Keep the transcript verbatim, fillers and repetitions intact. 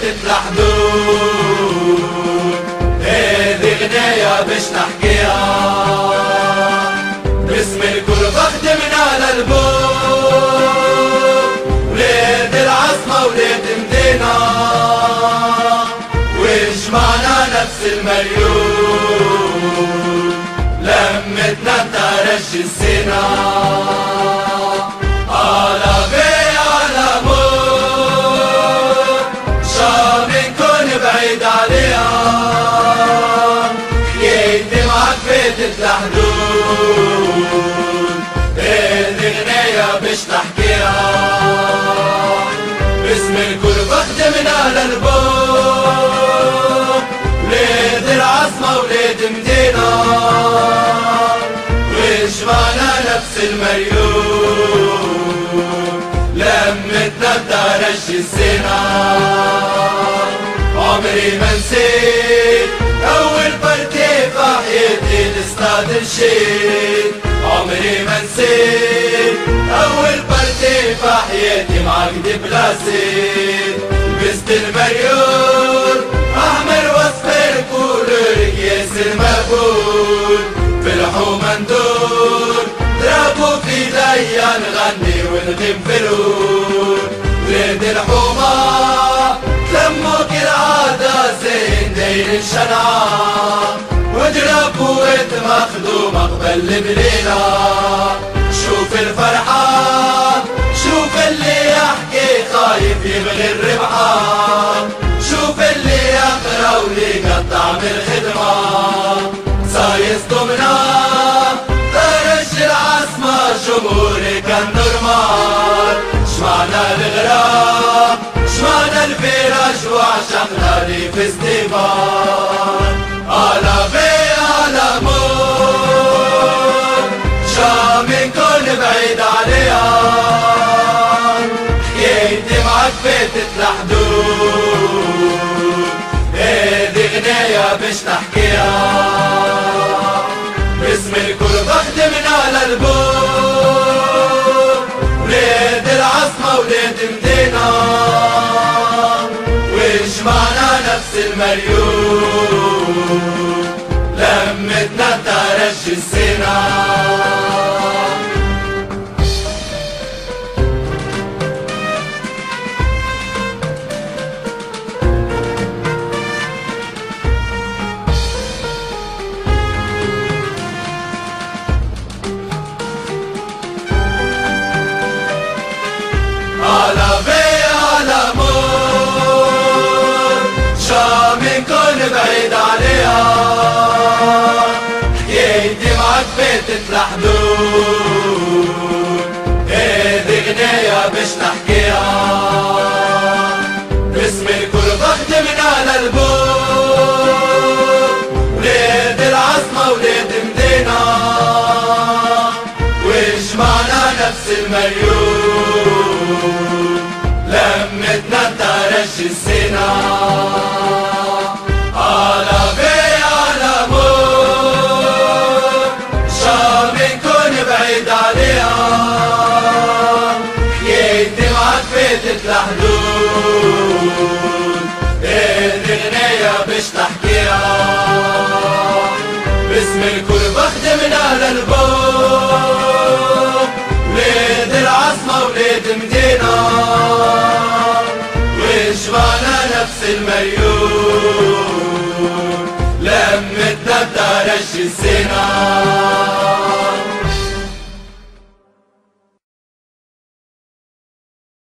فاتت لحدود. هذي غنية باش نحكيها باسم الكل بخدمنا للبوك، ولاد العاصمة ولاد مدينة وجمعنا نفس المليون، لمتنا بترجي السنة على بي على مور، شام نكون بعيد عليها حكايتي معك فاتت لحدود. هذي غنية باش تحكيها باسم الكل بخدمنا للبوك، ولاد العاصمة ولاد مدينة وجمعنا نفس المليون، لمتنا بترجي السنة. عمري ما نسيت أول بارتي في حياتي الاستاد الشيد، عمري ما نسيت أول بارتي في حياتي معك دبلاسيت، لبست المليون أحمر وأصفر كولور ياسر مقبول، في الحومة ندور ضربوا في ايديا نغني ونغيب في الود، ولاد الحومة تلموا كالعادة زين داير الشنعة، وضربوا وقت مخدومة قبل بليلة. شوف الفرحة شوف اللي يحكي خايف يبغي الربحة، شوف اللي يقرا واللي يقطع بالخدمة، صايص ضمنا ترجي العاصمة جمهوري كان نورمال، شمعنا الغرام شمعنا الفراش وعشقنا لي فيستيفال، على بي على مور شام نكون بعيد عليها حكايتي معك فاتت لحدود. هذي غنية باش نحكيها باسم الكل بخدمنا للبوك، ولاد العاصمة ولاد مدينة وجمعنا نفس المليون، لمتنا بترجي السنة. على بي على مور شام نكون بعيد عليها حكايتي معك فاتت لحدود. هذي غنية باش نحكيها باسم الكل بخدمنا للبوك، ولاد العاصمة ولاد مدينة وجمعنا نفس المليون، لمتنا بترجي السنة على بي على مور شام نكون بعيد عليها حكايتي معك فاتت لحدود. هذي غنية باش تحكيها باسم الكل بخدمنا للبوك، ولاد العاصمة ولاد مدينة وجمعنا نفس المليون، لمتنا بترجي السنة.